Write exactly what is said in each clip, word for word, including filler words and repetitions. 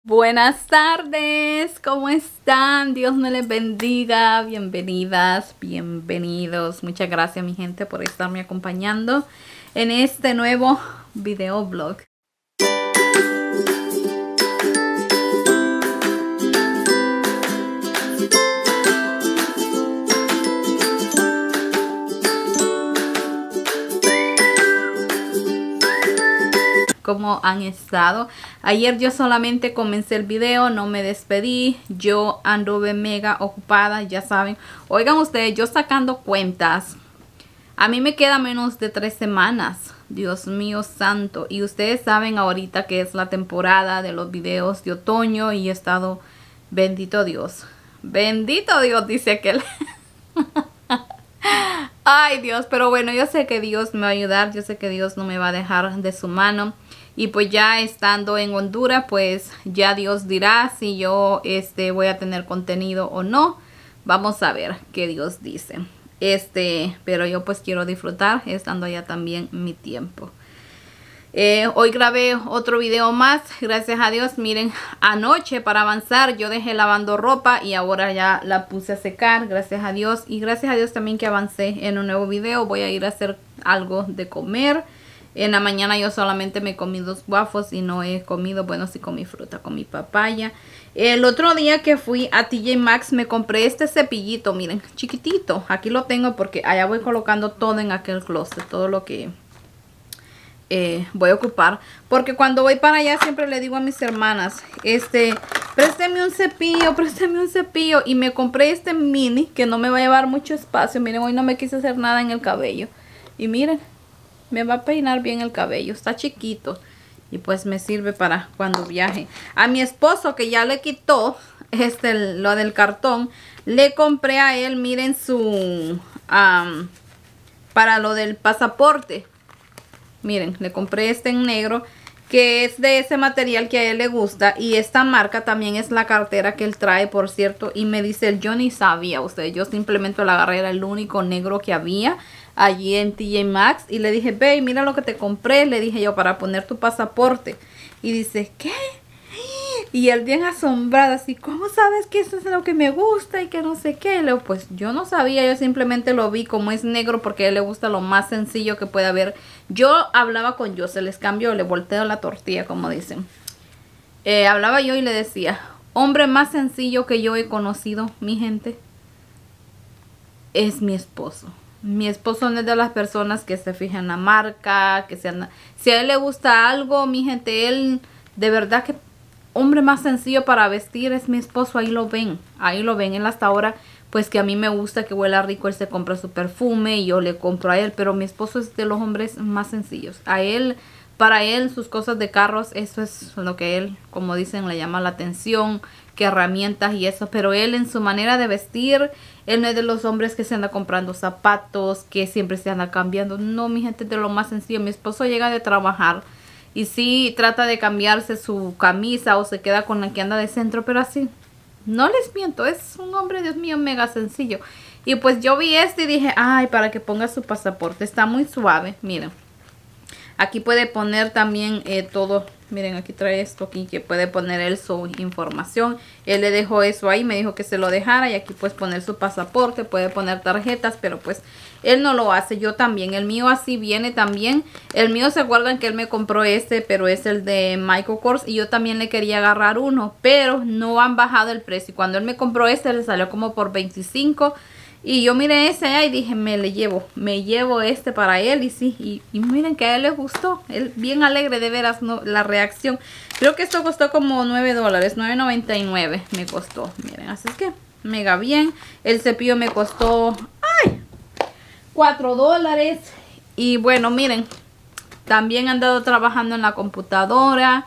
Buenas tardes, ¿cómo están? Dios me les bendiga, bienvenidas, bienvenidos. Muchas gracias mi gente por estarme acompañando en este nuevo video blog. ¿Cómo han estado? Ayer yo solamente comencé el video, no me despedí, yo anduve mega ocupada, ya saben. Oigan ustedes, yo sacando cuentas, a mí me queda menos de tres semanas, Dios mío santo. Y ustedes saben ahorita que es la temporada de los videos de otoño y he estado, bendito Dios, bendito Dios, dice aquel. Ay Dios, pero bueno, yo sé que Dios me va a ayudar, yo sé que Dios no me va a dejar de su mano. Y pues ya estando en Honduras, pues ya Dios dirá si yo este, voy a tener contenido o no. Vamos a ver qué Dios dice. Este, pero yo pues quiero disfrutar estando allá también mi tiempo. Eh, hoy grabé otro video más, gracias a Dios. Miren, anoche para avanzar yo dejé lavando ropa y ahora ya la puse a secar, gracias a Dios. Y gracias a Dios también que avancé en un nuevo video. Voy a ir a hacer algo de comer. En la mañana yo solamente me comí dos waffles y no he comido, bueno, sí comí fruta, comí papaya. El otro día que fui a T J Maxx me compré este cepillito, miren, chiquitito. Aquí lo tengo porque allá voy colocando todo en aquel closet, todo lo que eh, voy a ocupar. Porque cuando voy para allá siempre le digo a mis hermanas, este, présteme un cepillo, présteme un cepillo. Y me compré este mini que no me va a llevar mucho espacio. Miren, hoy no me quise hacer nada en el cabello. Y miren, me va a peinar bien el cabello, está chiquito y pues me sirve para cuando viaje. A mi esposo que ya le quitó este lo del cartón, le compré a él, miren su um, para lo del pasaporte. Miren, le compré este en negro que es de ese material que a él le gusta y esta marca también es la cartera que él trae, por cierto. Y me dice, yo ni sabía, ustedes, yo simplemente la agarré, era el único negro que había allí en T J Maxx y le dije, ve, mira lo que te compré, le dije yo, para poner tu pasaporte. Y dice, ¿qué? Y él bien asombrado, así, ¿cómo sabes que eso es lo que me gusta y que no sé qué? Le digo, pues yo no sabía, yo simplemente lo vi como es negro porque a él le gusta lo más sencillo que puede haber. Yo hablaba con yo, se les cambió, le volteo la tortilla, como dicen. Eh, hablaba yo y le decía, hombre más sencillo que yo he conocido, mi gente, es mi esposo. Mi esposo no es de las personas que se fijan en la marca, que se anda... Si a él le gusta algo, mi gente, él de verdad que hombre más sencillo para vestir es mi esposo. Ahí lo ven, ahí lo ven. Él hasta ahora, pues que a mí me gusta que huela rico, él se compra su perfume y yo le compro a él. Pero mi esposo es de los hombres más sencillos. A él, para él, sus cosas de carros, eso es lo que él, como dicen, le llama la atención, que herramientas y eso. Pero él en su manera de vestir, él no es de los hombres que se anda comprando zapatos, que siempre se anda cambiando. No, mi gente, es de lo más sencillo. Mi esposo llega de trabajar y sí trata de cambiarse su camisa o se queda con la que anda de centro, pero así, no les miento, es un hombre, Dios mío, mega sencillo. Y pues yo vi este y dije, ay, para que ponga su pasaporte, está muy suave, miren. Aquí puede poner también eh, todo. Miren, aquí trae esto aquí que puede poner él su información. Él le dejó eso ahí, me dijo que se lo dejara. Y aquí puedes poner su pasaporte, puede poner tarjetas, pero pues él no lo hace. Yo también, el mío así viene también. El mío, se acuerdan que él me compró este, pero es el de Michael Kors. Y yo también le quería agarrar uno, pero no han bajado el precio. Y cuando él me compró este, le salió como por veinticinco. Y yo miré ese allá y dije, me le llevo, me llevo este para él. Y sí, y, y miren que a él le gustó. Él bien alegre de veras, no, la reacción. Creo que esto costó como nueve dólares, nueve noventa y nueve me costó. Miren, así es que mega bien. El cepillo me costó, ay, cuatro dólares. Y bueno, miren, también han andado trabajando en la computadora.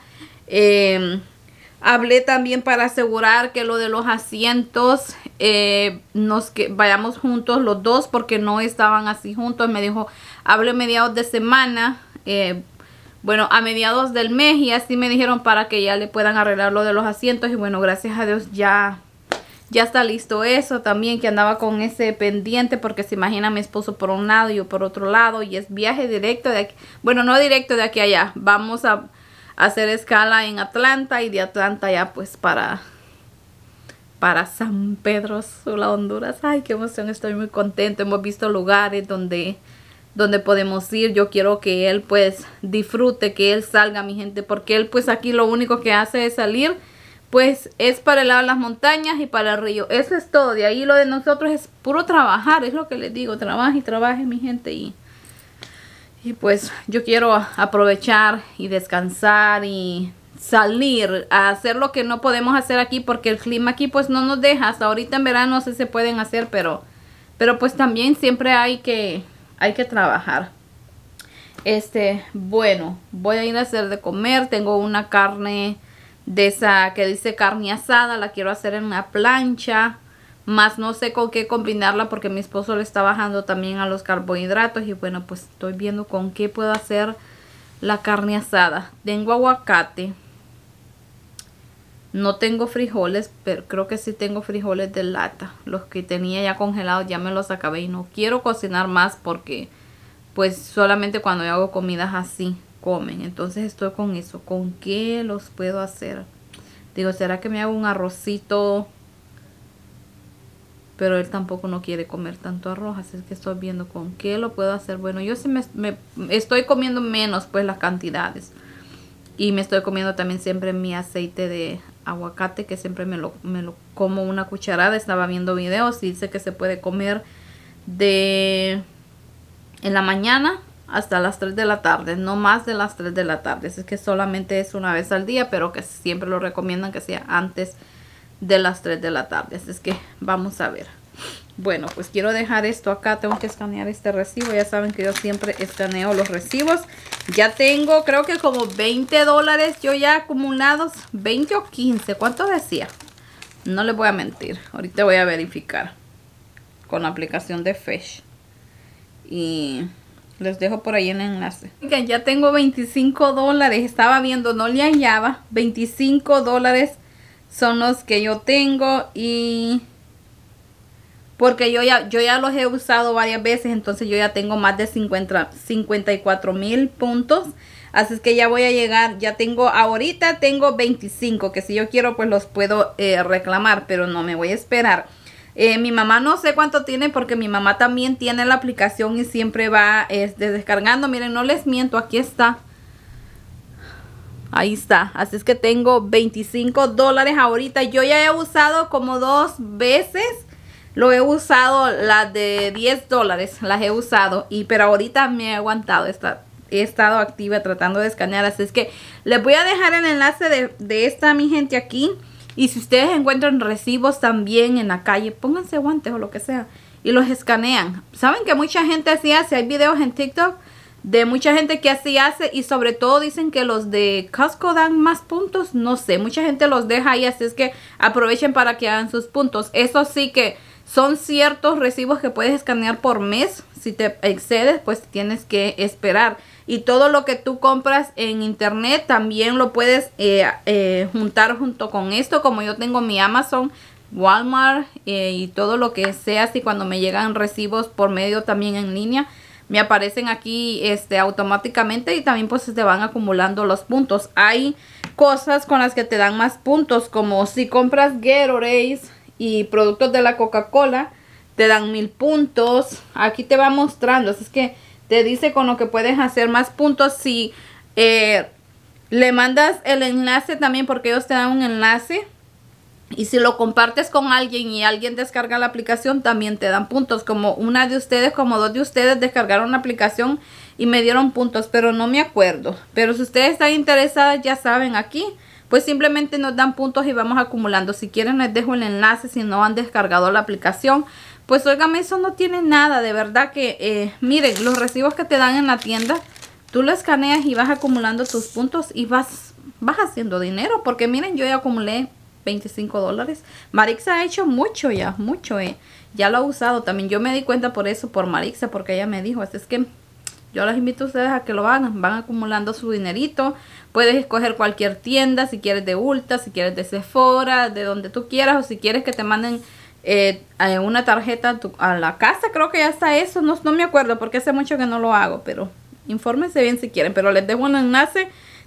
Eh... Hablé también para asegurar que lo de los asientos eh, nos que vayamos juntos los dos porque no estaban así juntos. Me dijo, hable mediados de semana, eh, bueno, a mediados del mes y así me dijeron para que ya le puedan arreglar lo de los asientos. Y bueno, gracias a Dios ya, ya está listo eso también, que andaba con ese pendiente porque se imagina mi esposo por un lado y yo por otro lado y es viaje directo de aquí. Bueno, no directo de aquí a allá, vamos a... hacer escala en Atlanta y de Atlanta ya pues para para San Pedro Sula, Honduras. Ay, qué emoción, estoy muy contento. Hemos visto lugares donde donde podemos ir. Yo quiero que él pues disfrute, que él salga, mi gente, porque él pues aquí lo único que hace es salir pues es para el lado de las montañas y para el río. Eso es todo. De ahí lo de nosotros es puro trabajar, es lo que les digo, trabaje y trabaje, mi gente. Y, y pues yo quiero aprovechar y descansar y salir a hacer lo que no podemos hacer aquí porque el clima aquí pues no nos deja. Hasta ahorita en verano sí se pueden hacer, pero, pero pues también siempre hay que, hay que trabajar. Este, bueno, voy a ir a hacer de comer. Tengo una carne de esa que dice carne asada, la quiero hacer en una plancha, más no sé con qué combinarla porque mi esposo le está bajando también a los carbohidratos y bueno, pues estoy viendo con qué puedo hacer la carne asada. Tengo aguacate, no tengo frijoles, pero creo que sí tengo frijoles de lata. Los que tenía ya congelados ya me los acabé y no quiero cocinar más porque pues solamente cuando yo hago comidas así comen. Entonces estoy con eso. ¿Con qué los puedo hacer? Digo, ¿será que me hago un arrocito? Pero él tampoco no quiere comer tanto arroz, así es que estoy viendo con qué lo puedo hacer. Bueno, yo sí me, me estoy comiendo menos pues las cantidades. Y me estoy comiendo también siempre mi aceite de aguacate, que siempre me lo, me lo como una cucharada. Estaba viendo videos y dice que se puede comer de en la mañana hasta las tres de la tarde, no más de las tres de la tarde. Es que solamente es una vez al día, pero que siempre lo recomiendan que sea antes de las tres de la tarde. Así es que vamos a ver. Bueno, pues quiero dejar esto acá. Tengo que escanear este recibo. Ya saben que yo siempre escaneo los recibos. Ya tengo, creo que como veinte dólares yo ya acumulados. veinte o quince. ¿Cuánto decía? No les voy a mentir. Ahorita voy a verificar con la aplicación de Fesh. Y les dejo por ahí el enlace. Oigan, ya tengo veinticinco dólares. Estaba viendo, no le hallaba. veinticinco dólares son los que yo tengo. Y porque yo ya, yo ya los he usado varias veces. Entonces yo ya tengo más de cincuenta, cincuenta y cuatro mil puntos. Así es que ya voy a llegar. Ya tengo, ahorita tengo veinticinco. Que si yo quiero pues los puedo eh, reclamar. Pero no me voy a esperar. Eh, mi mamá no sé cuánto tiene porque mi mamá también tiene la aplicación y siempre va este, descargando. Miren, no les miento, aquí está. Ahí está. Así es que tengo veinticinco dólares ahorita. Yo ya he usado como dos veces. Lo he usado las de diez dólares. Las he usado. Y pero ahorita me he aguantado. Está, he estado activa tratando de escanear. Así es que les voy a dejar el enlace de, de esta mi gente aquí. Y si ustedes encuentran recibos también en la calle, pónganse guantes o lo que sea y los escanean. Saben que mucha gente así hace, hay videos en TikTok de mucha gente que así hace y sobre todo dicen que los de Costco dan más puntos. No sé, mucha gente los deja ahí, así es que aprovechen para que hagan sus puntos. Eso sí que son ciertos recibos que puedes escanear por mes. Si te excedes, pues tienes que esperar. Y todo lo que tú compras en internet también lo puedes eh, eh, juntar junto con esto. Como yo tengo mi Amazon, Walmart eh, y todo lo que sea. Así cuando me llegan recibos por medio también en línea, me aparecen aquí este, automáticamente. Y también pues se te van acumulando los puntos. Hay cosas con las que te dan más puntos. Como si compras Gatorade y productos de la Coca-Cola, te dan mil puntos. Aquí te va mostrando. Así es que te dice con lo que puedes hacer más puntos. Si eh, le mandas el enlace también, porque ellos te dan un enlace. Y si lo compartes con alguien y alguien descarga la aplicación, también te dan puntos. Como una de ustedes, como dos de ustedes descargaron la aplicación y me dieron puntos, pero no me acuerdo. Pero si ustedes están interesadas, ya saben, aquí pues simplemente nos dan puntos y vamos acumulando. Si quieren les dejo el enlace si no han descargado la aplicación. Pues óigame, eso no tiene nada, de verdad que, eh, miren, los recibos que te dan en la tienda, tú lo escaneas y vas acumulando tus puntos y vas, vas haciendo dinero. Porque miren, yo ya acumulé veinticinco dólares. Marixa ha hecho mucho ya, mucho, eh. Ya lo ha usado también. Yo me di cuenta por eso, por Marixa, porque ella me dijo, así es que yo les invito a ustedes a que lo hagan. Van acumulando su dinerito. Puedes escoger cualquier tienda, si quieres de Ulta, si quieres de Sephora, de donde tú quieras, o si quieres que te manden Eh, una tarjeta a, tu, a la casa. Creo que ya está eso, no, no me acuerdo porque hace mucho que no lo hago, pero infórmense bien si quieren. Pero les dejo un enlace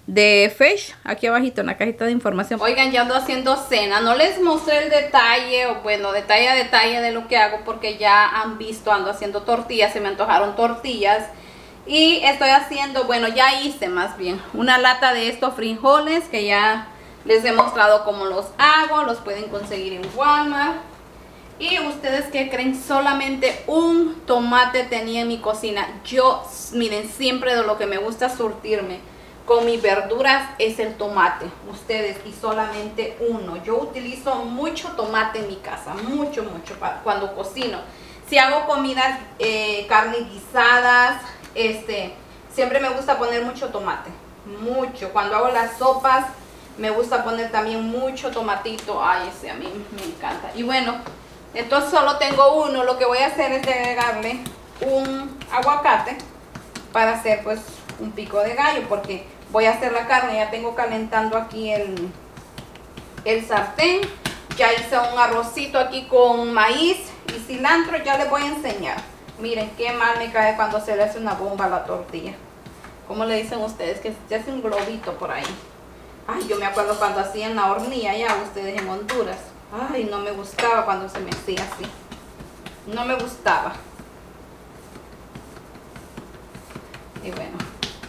de Fish, aquí abajito en la cajita de información. Oigan, ya ando haciendo cena. No les mostré el detalle, o bueno, detalle a detalle de lo que hago, porque ya han visto, ando haciendo tortillas, se me antojaron tortillas. Y estoy haciendo, bueno, ya hice más bien, una lata de estos frijoles que ya les he mostrado cómo los hago. Los pueden conseguir en Walmart. Y ustedes, ¿qué creen? Solamente un tomate tenía en mi cocina. Yo, miren, siempre de lo que me gusta surtirme con mis verduras es el tomate. Ustedes, y solamente uno. Yo utilizo mucho tomate en mi casa, mucho, mucho para cuando cocino. Si hago comidas, eh, carnes guisadas, este, siempre me gusta poner mucho tomate, mucho. Cuando hago las sopas, me gusta poner también mucho tomatito. Ay, ese a mí me encanta. Y bueno, entonces solo tengo uno. Lo que voy a hacer es agregarle un aguacate para hacer pues un pico de gallo, porque voy a hacer la carne. Ya tengo calentando aquí el, el sartén. Ya hice un arrocito aquí con maíz y cilantro. Ya les voy a enseñar. Miren qué mal me cae cuando se le hace una bomba a la tortilla. ¿Cómo le dicen ustedes? Que se hace un globito por ahí. Ay, yo me acuerdo cuando hacían la hornilla ya ustedes en Honduras. Ay, no me gustaba cuando se me hacía así. No me gustaba. Y bueno,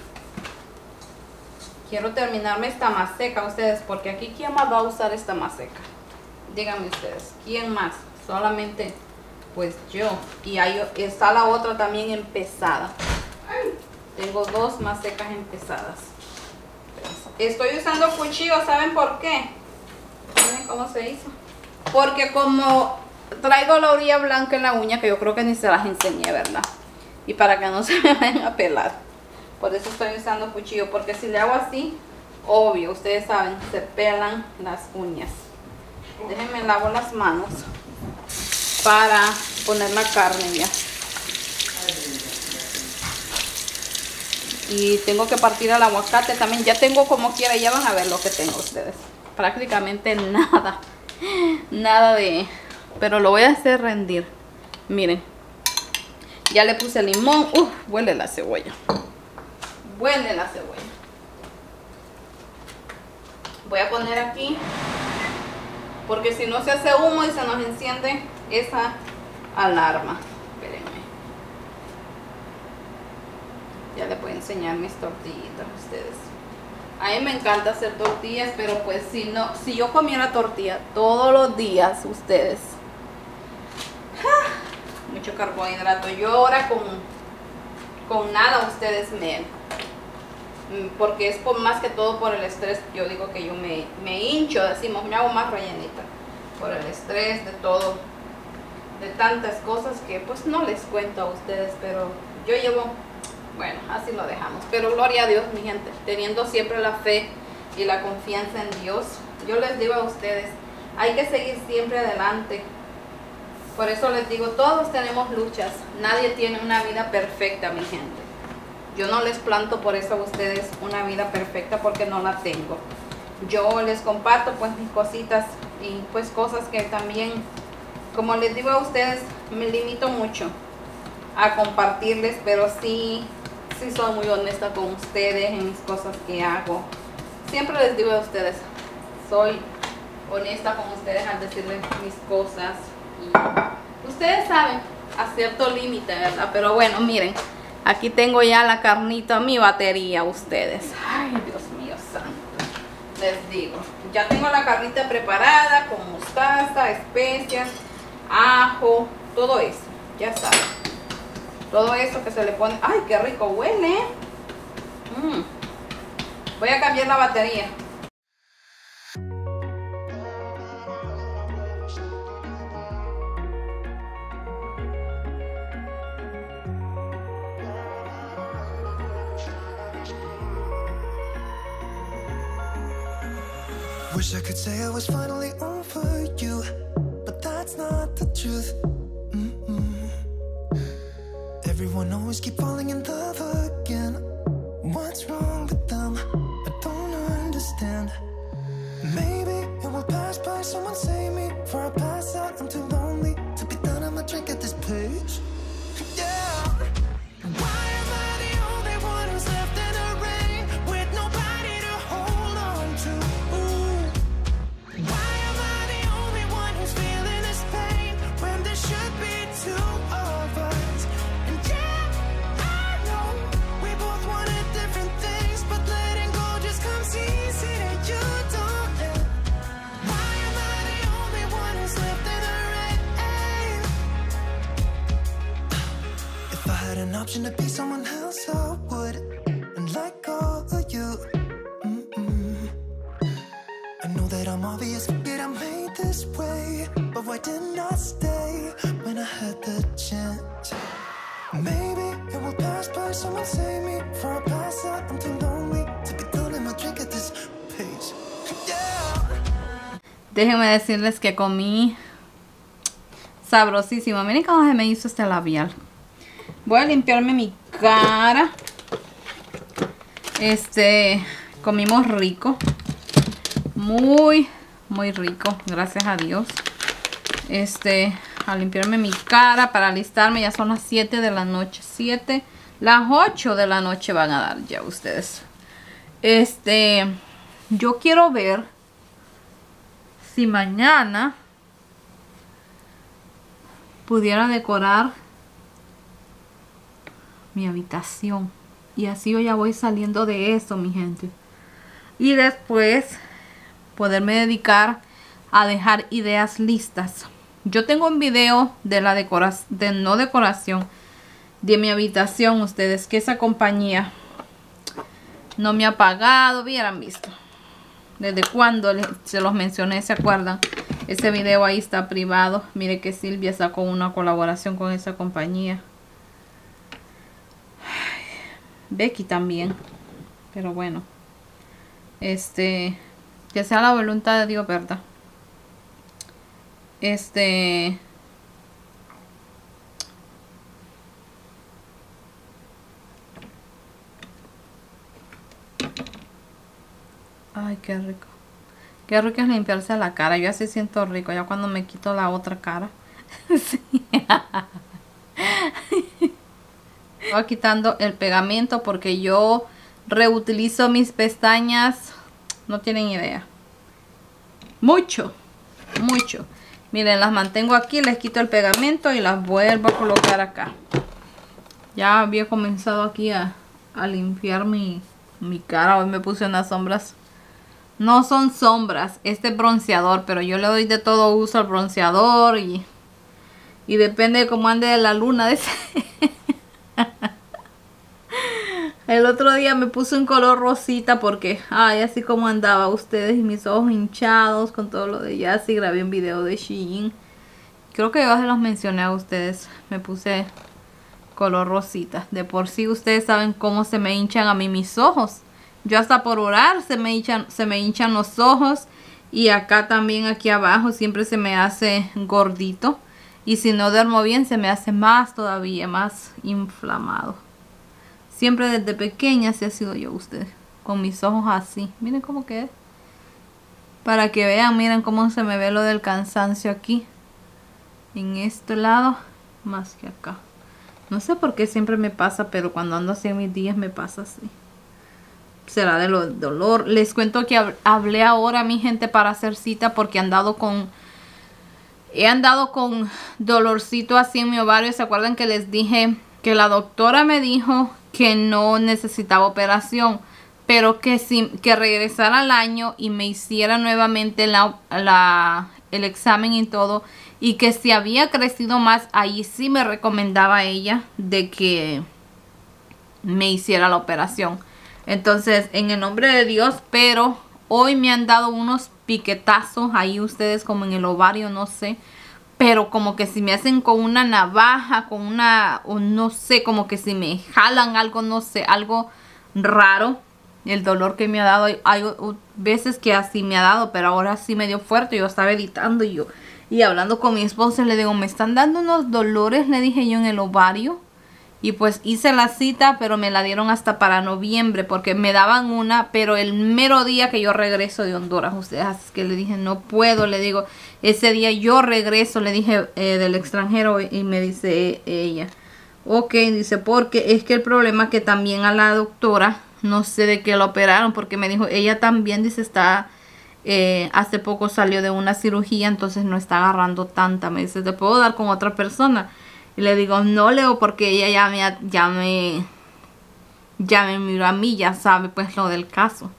quiero terminarme esta maseca ustedes, porque aquí ¿quién más va a usar esta maseca? Díganme ustedes, ¿quién más? Solamente pues yo. Y ahí está la otra también empezada. Tengo dos masecas empezadas. Estoy usando cuchillo, ¿saben por qué? ¿Saben cómo se hizo? Porque como traigo la orilla blanca en la uña, que yo creo que ni se las enseñé, ¿verdad? Y para que no se me vayan a pelar. Por eso estoy usando cuchillo, porque si le hago así, obvio, ustedes saben, se pelan las uñas. Déjenme lavo las manos para poner la carne ya. Y tengo que partir el aguacate también. Ya tengo como quiera, ya van a ver lo que tengo ustedes. Prácticamente nada. Nada de... Pero lo voy a hacer rendir. Miren. Ya le puse limón. Uf, huele la cebolla. Huele la cebolla. Voy a poner aquí, porque si no se hace humo y se nos enciende esa alarma. Espérenme. Ya les voy a enseñar mis tortillitas a ustedes. A mí me encanta hacer tortillas, pero pues si no, si yo comiera tortilla todos los días, ustedes, ¡ah! Mucho carbohidrato. Yo ahora con, con nada ustedes me, porque es por más que todo por el estrés. Yo digo que yo me, me hincho, decimos, me hago más rellenita por el estrés de todo, de tantas cosas que pues no les cuento a ustedes, pero yo llevo, bueno, así lo dejamos. Pero gloria a Dios, mi gente, teniendo siempre la fe y la confianza en Dios. Yo les digo a ustedes, hay que seguir siempre adelante. Por eso les digo, todos tenemos luchas. Nadie tiene una vida perfecta, mi gente. Yo no les planto por eso a ustedes una vida perfecta, porque no la tengo. Yo les comparto pues mis cositas y pues cosas que también, como les digo a ustedes, me limito mucho a compartirles, pero sí, sí soy muy honesta con ustedes en mis cosas que hago. Siempre les digo a ustedes, soy honesta con ustedes al decirles mis cosas. Y ustedes saben, a cierto límite, ¿verdad? Pero bueno, miren, aquí tengo ya la carnita, mi batería, ustedes. Ay, Dios mío santo. Les digo, ya tengo la carnita preparada con mostaza, especias, ajo, todo eso, ya saben. Todo eso que se le pone. Ay, qué rico huele. Mm. Voy a cambiar la batería. Wish I could say I was finally over you, but that's not the truth. Mm-mm. Everyone always keep falling in love again. What's wrong with them? I don't understand. Maybe it will pass by. Someone save me before I pass out. I'm too lonely to be done. I'ma drink at this page. Yeah. Why am I the only one who's left in the rain with nobody to obvious that I made this way, but why didn't I stay when I had the chance? Maybe it will pass by, someone save me for a pass out. I'm too lonely to be done in my drink at this pace. Yeah. Déjenme decirles que comí sabrosísimo. Miren cómo se me hizo este labial. Voy a limpiarme mi cara. Este, comimos rico. Muy, muy rico. Gracias a Dios. Este, a limpiarme mi cara para alistarme. Ya son las siete de la noche. siete, las ocho de la noche van a dar ya ustedes. Este, yo quiero ver si mañana pudiera decorar mi habitación. Y así yo ya voy saliendo de eso, mi gente. Y después poderme dedicar a dejar ideas listas. Yo tengo un video de la decoración, de no decoración, de mi habitación. Ustedes, que esa compañía no me ha pagado. Hubieran visto desde cuando se los mencioné, ¿se acuerdan? Ese video ahí está privado. Mire que Silvia sacó una colaboración con esa compañía. Becky también. Pero bueno. Este. Que sea la voluntad de Dios, ¿verdad? Este. Ay, qué rico. Qué rico es limpiarse la cara. Yo así siento rico ya cuando me quito la otra cara. Sí. Voy quitando el pegamento porque yo reutilizo mis pestañas. No tienen idea. Mucho. Mucho. Miren, las mantengo aquí. Les quito el pegamento y las vuelvo a colocar acá. Ya había comenzado aquí a, a limpiar mi, mi cara. Hoy me puse unas sombras. No son sombras, este es bronceador, pero yo le doy de todo uso al bronceador y, y depende de cómo ande la luna. De El otro día me puse un color rosita porque, ay, así como andaba ustedes y mis ojos hinchados con todo lo de Yassi. Grabé un video de Shein. Creo que yo se los mencioné a ustedes. Me puse color rosita. De por sí ustedes saben cómo se me hinchan a mí mis ojos. Yo hasta por orar se me hinchan, se me hinchan los ojos. Y acá también, aquí abajo, siempre se me hace gordito. Y si no duermo bien, se me hace más todavía, más inflamado. Siempre desde pequeña así ha sido yo, ustedes. Con mis ojos así. Miren cómo queda. Para que vean, miren cómo se me ve lo del cansancio aquí. En este lado, más que acá. No sé por qué siempre me pasa, pero cuando ando así en mis días me pasa así. Será de lo del dolor. Les cuento que hablé ahora, mi gente, para hacer cita porque he andado con he andado con dolorcito así en mi ovario. ¿Se acuerdan que les dije que la doctora me dijo que no necesitaba operación, pero que si que regresara al año y me hiciera nuevamente la, la el examen y todo, y que si había crecido más, ahí sí me recomendaba ella de que me hiciera la operación? Entonces, en el nombre de Dios, pero hoy me han dado unos piquetazos ahí ustedes como en el ovario, no sé. Pero como que si me hacen con una navaja, con una, o no sé, como que si me jalan algo, no sé, algo raro. El dolor que me ha dado, hay, hay veces que así me ha dado, pero ahora sí me dio fuerte. Yo estaba editando y yo, y hablando con mi esposa, le digo, me están dando unos dolores, le dije yo, en el ovario. Y pues hice la cita, pero me la dieron hasta para noviembre, porque me daban una, pero el mero día que yo regreso de Honduras, ustedes, así que le dije, no puedo, le digo, ese día yo regreso, le dije, eh, del extranjero, y me dice ella, ok, dice, porque es que el problema es que también a la doctora, no sé de qué la operaron, porque me dijo, ella también, dice, está, eh, hace poco salió de una cirugía, entonces no está agarrando tanta, me dice, te puedo dar con otra persona. Y le digo, no, Leo, porque ella ya me, ya me, ya me miró a mí, ya sabe pues lo del caso.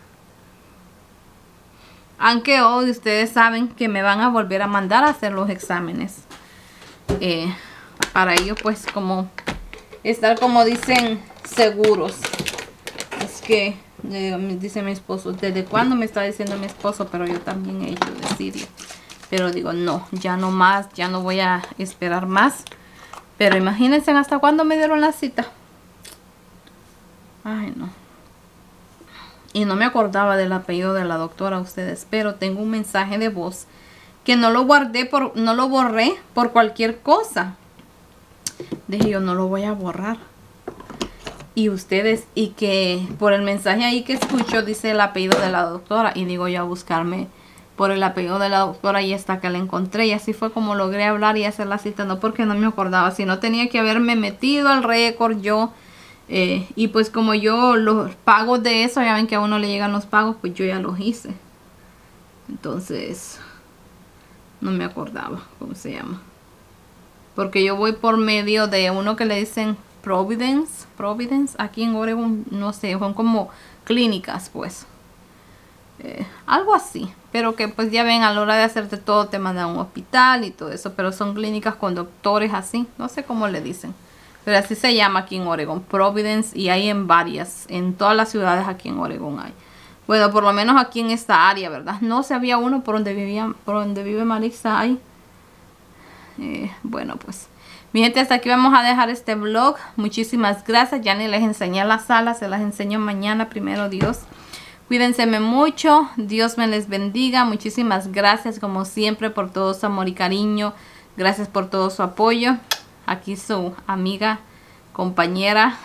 Aunque hoy ustedes saben que me van a volver a mandar a hacer los exámenes. Eh, para ellos pues como estar, como dicen, seguros. Es que Eh, dice mi esposo, ¿desde cuándo me está diciendo mi esposo? Pero yo también he hecho decirle. Pero digo, no, ya no más, ya no voy a esperar más. Pero imagínense hasta cuándo me dieron la cita. Ay, no. Y no me acordaba del apellido de la doctora, ustedes. Pero tengo un mensaje de voz que no lo guardé, por, no lo borré por cualquier cosa. Dije yo, no lo voy a borrar. Y ustedes, y que por el mensaje ahí que escucho, dice el apellido de la doctora. Y digo yo a buscarme por el apellido de la doctora y hasta que la encontré. Y así fue como logré hablar y hacer la cita. No porque no me acordaba, sino tenía que haberme metido al récord yo. Eh, y pues como yo los pagos de eso, ya ven que a uno le llegan los pagos, pues yo ya los hice. Entonces, no me acordaba cómo se llama. Porque yo voy por medio de uno que le dicen Providence. Providence, aquí en Oregon, no sé, son como clínicas pues. Eh, algo así. Pero que pues ya ven, a la hora de hacerte todo te mandan a un hospital y todo eso. Pero son clínicas con doctores así. No sé cómo le dicen. Pero así se llama aquí en Oregon, Providence, y hay en varias, en todas las ciudades aquí en Oregon hay. Bueno, por lo menos aquí en esta área, ¿verdad? No se había uno por donde vivía, por donde vive Marisa hay. Eh, bueno, pues, mi gente, hasta aquí vamos a dejar este vlog. Muchísimas gracias. Ya ni les enseñé la sala, se las enseño mañana, primero Dios. Cuídense mucho, Dios me les bendiga. Muchísimas gracias, como siempre, por todo su amor y cariño. Gracias por todo su apoyo. Aquí su amiga, compañera,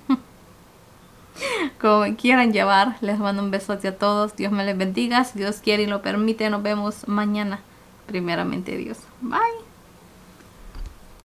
como me quieran llevar. Les mando un besote a todos. Dios me les bendiga. Si Dios quiere y lo permite, nos vemos mañana. Primeramente Dios. Bye.